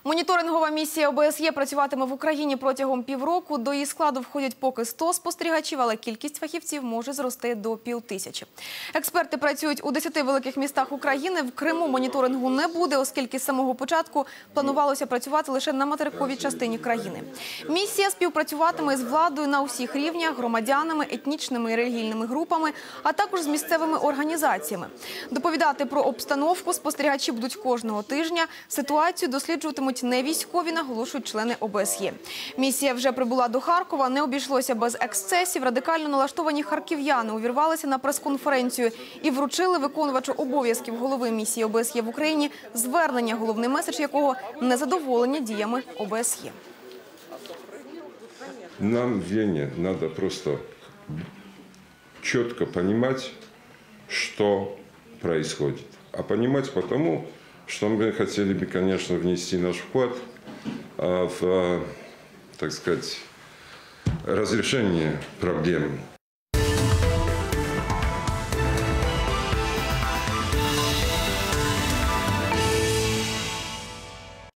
Моніторингова місія ОБСЄ працюватиме в Україні протягом півроку. До її складу входять поки 100 спостерігачів, але кількість фахівців може зрости до 5000. Експерти працюють у 10 великих містах України. В Криму моніторингу не буде, оскільки з самого початку планувалося працювати лише на материковій частині країни. Місія співпрацюватиме з владою на усіх рівнях, громадянами, етнічними і релігійними групами, а також з місцевими організаціями. Доповідати про обстановку спостерігачі будуть кожного тижня. Ситуацію досліджуватимуть не військові, наголошують члени ОБСЄ. Місія вже прибула до Харкова, не обійшлося без ексцесів. Радикально налаштовані харків'яни увірвалися на прес-конференцію і вручили виконувачу обов'язків голови місії ОБСЄ в Україні звернення, головний меседж якого – незадоволення діями ОБСЄ. Нам в Вене надо просто четко понимать, что происходит. А понимать потому, что мы хотели бы, конечно, внести наш вклад в, так сказать, разрешение проблем